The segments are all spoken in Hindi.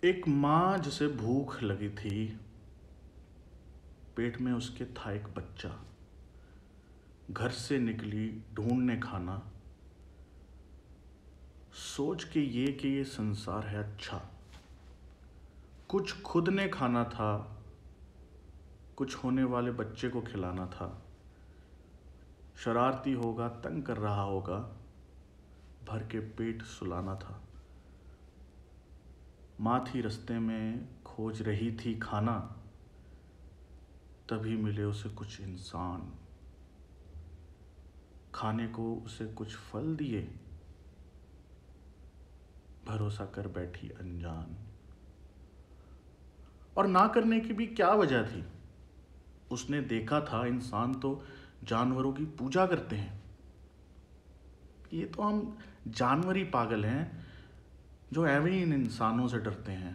एक माँ जिसे भूख लगी थी, पेट में उसके था एक बच्चा। घर से निकली ढूंढने खाना, सोच के ये कि ये संसार है अच्छा। कुछ खुद ने खाना था, कुछ होने वाले बच्चे को खिलाना था। शरारती होगा, तंग कर रहा होगा, भर के पेट सुलाना था। माँ थी रास्ते में, खोज रही थी खाना, तभी मिले उसे कुछ इंसान। खाने को उसे कुछ फल दिए, भरोसा कर बैठी अनजान। और ना करने की भी क्या वजह थी? उसने देखा था इंसान तो जानवरों की पूजा करते हैं। ये तो हम जानवर ही पागल हैं जो एवं ही इन इंसानों से डरते हैं।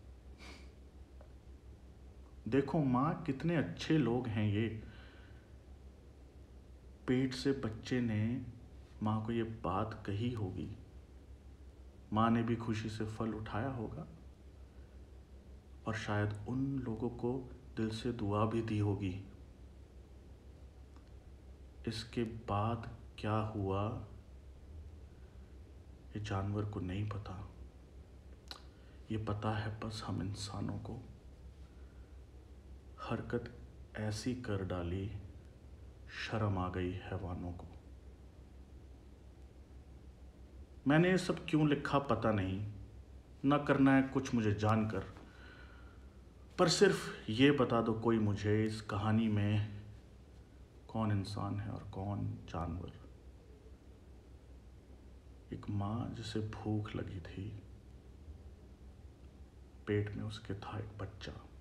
देखो माँ, कितने अच्छे लोग हैं ये। पेट से बच्चे ने माँ को ये बात कही होगी। माँ ने भी खुशी से फल उठाया होगा और शायद उन लोगों को दिल से दुआ भी दी होगी। इसके बाद क्या हुआ ये जानवर को नहीं पता। ये पता है बस हम इंसानों को। हरकत ऐसी कर डाली, शर्म आ गई हैवानों को। मैंने ये सब क्यों लिखा पता नहीं, न करना है कुछ मुझे जानकर। पर सिर्फ ये बता दो कोई मुझे, इस कहानी में कौन इंसान है और कौन जानवर। एक माँ जिसे भूख लगी थी, पेट में उसके था एक बच्चा।